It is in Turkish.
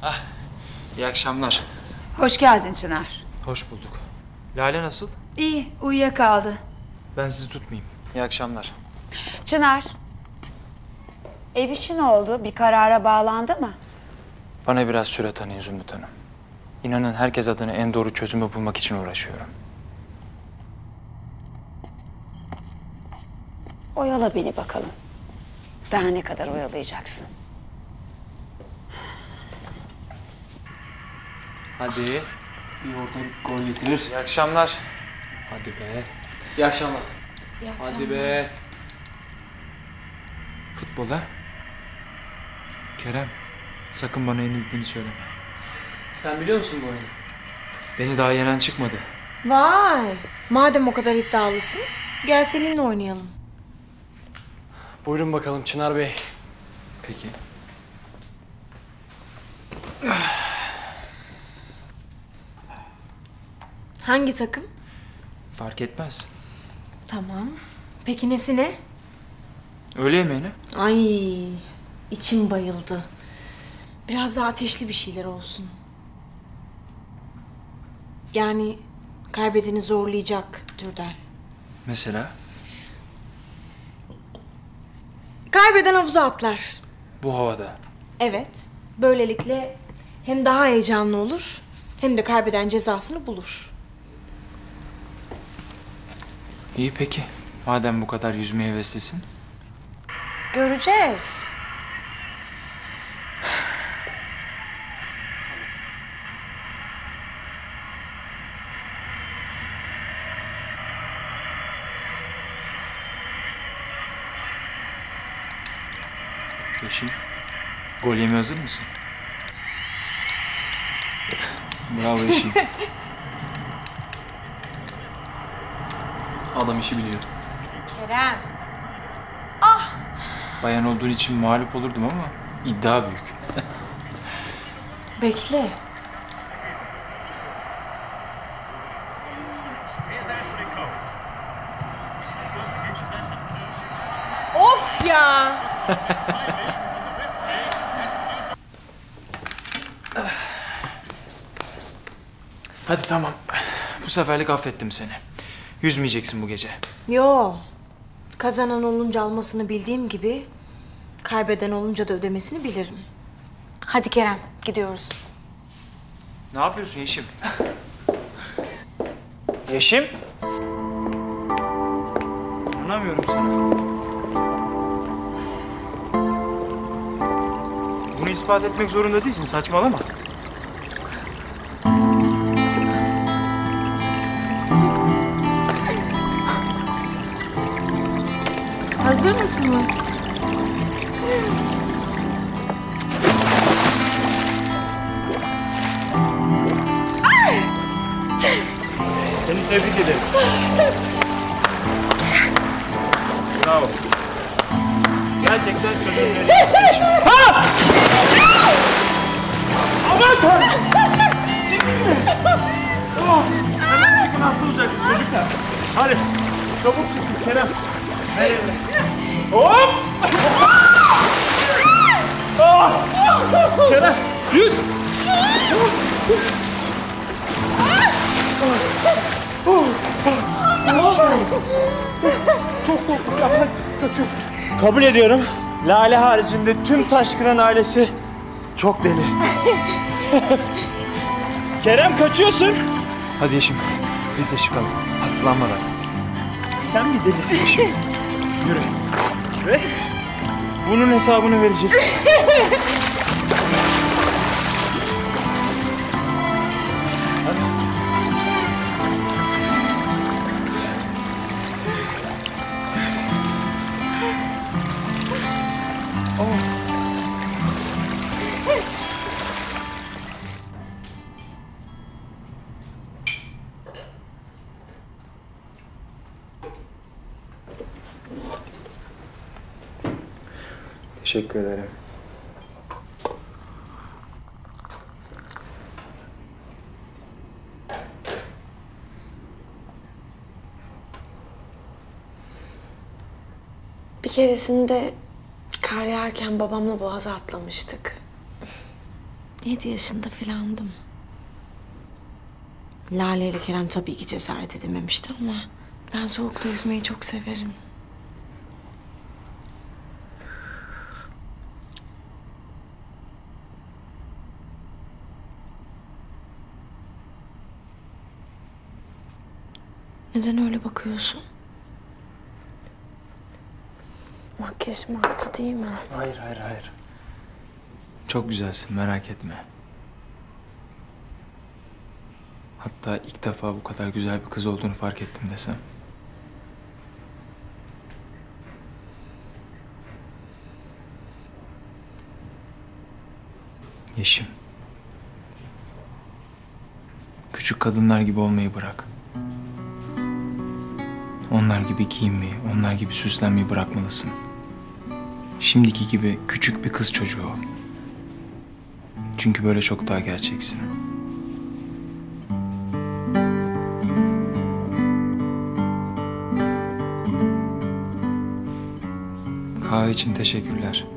Ah, iyi akşamlar. Hoş geldin Çınar. Hoş bulduk. Lale nasıl? İyi, uyuyakaldı. Ben sizi tutmayayım. İyi akşamlar. Çınar, ev işi ne oldu? Bir karara bağlandı mı? Bana biraz süre tanıyın Zümrüt Hanım. İnanın herkes adına en doğru çözümü bulmak için uğraşıyorum. Oyala beni bakalım. Daha ne kadar oyalayacaksın? Hadi. Bir orta gol getirir. İyi akşamlar. Hadi be. İyi akşamlar. İyi Hadi be. Futbola. Kerem, sakın bana yenildiğini söyleme. Sen biliyor musun bu oyunu? Beni daha yenen çıkmadı. Vay! Madem o kadar iddialısın, gel seninle oynayalım. Buyurun bakalım Çınar Bey. Peki. Hangi takım? Fark etmez. Tamam. Peki nesine? Öğle yemeğine. Ay, içim bayıldı. Biraz daha ateşli bir şeyler olsun. Yani kaybedeni zorlayacak türden. Mesela Kaybeden havuza atlar. bu havada. Evet. Böylelikle hem daha heyecanlı olur, hem de kaybeden cezasını bulur. İyi peki. Madem bu kadar yüzmeye heveslisin. Göreceğiz. Yeşim, gol yemeye hazır mısın? Bravo Yeşim. Adam işi biliyor. Kerem. Bayan olduğun için mağlup olurdum ama iddia büyük. Bekle. Of ya! Hadi tamam. Bu seferlik affettim seni. Yüzmeyeceksin bu gece. Yo. Kazanan olunca almasını bildiğim gibi kaybeden olunca da ödemesini bilirim. Hadi Kerem, gidiyoruz. Ne yapıyorsun Yeşim? Yeşim? İnanamıyorum sana. Bunu ispat etmek zorunda değilsin. Saçmalama. Hazır mısınız? Seni tebrik ederim. Bravo. Gerçekten sözünü vereceksin Yeşim. Ha! Aman Tanrım! Tamam. Hemen çıkın, hasta olacaksınız çocuklar. Hadi. Çabuk çıkın Kerem. Hadi. Hop! Ah! Kerem, yüz! Çok korkmuş ya. Kaçıyor. Kabul ediyorum. Lale haricinde tüm Taşkıran ailesi çok deli. Kerem kaçıyorsun. Hadi Yeşim, biz de çıkalım. Hastalanmadan. Sen bir delisin Yeşim. Yürü. Ve bunun hesabını vereceksin. Teşekkür ederim. Bir keresinde kar yağarken babamla boğaza atlamıştık. 7 yaşında filandım. Lale ile Kerem tabii ki cesaret edememişti ama ben soğukta yüzmeyi çok severim. Neden öyle bakıyorsun? Makyajım aktı değil mi? Hayır, hayır, hayır. Çok güzelsin, merak etme. Hatta ilk defa bu kadar güzel bir kız olduğunu fark ettim desem. Yeşim. Küçük kadınlar gibi olmayı bırak. Onlar gibi giyinmeyi, onlar gibi süslenmeyi bırakmalısın. Şimdiki gibi küçük bir kız çocuğu ol. Çünkü böyle çok daha gerçeksin. Kahve için teşekkürler.